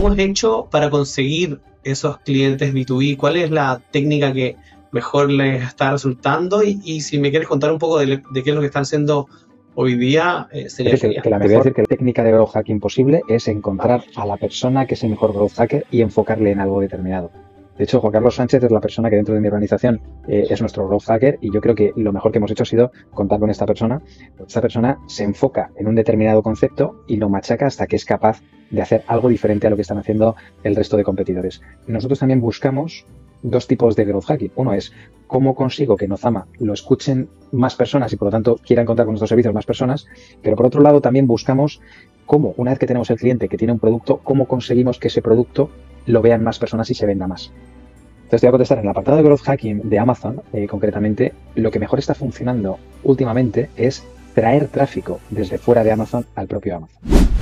¿cómo has hecho para conseguir esos clientes B2B? ¿Cuál es la técnica que mejor les está resultando? Y si me quieres contar un poco de qué es lo que están haciendo hoy día, sería genial. Te voy a decir que la técnica de growth hacking posible es encontrar a la persona que es el mejor growth hacker y enfocarle en algo determinado. De hecho, Juan Carlos Sánchez es la persona que dentro de mi organización es nuestro growth hacker, y yo creo que lo mejor que hemos hecho ha sido contar con esta persona. Esta persona se enfoca en un determinado concepto y lo machaca hasta que es capaz de hacer algo diferente a lo que están haciendo el resto de competidores. Nosotros también buscamos dos tipos de growth hacking. Uno es cómo consigo que Nozama lo escuchen más personas y por lo tanto quieran contar con nuestros servicios más personas, pero por otro lado también buscamos cómo, una vez que tenemos el cliente que tiene un producto, cómo conseguimos que ese producto lo vean más personas y se venda más. Entonces te voy a contestar en el apartado de growth hacking de Amazon. Concretamente, lo que mejor está funcionando últimamente es traer tráfico desde fuera de Amazon al propio Amazon.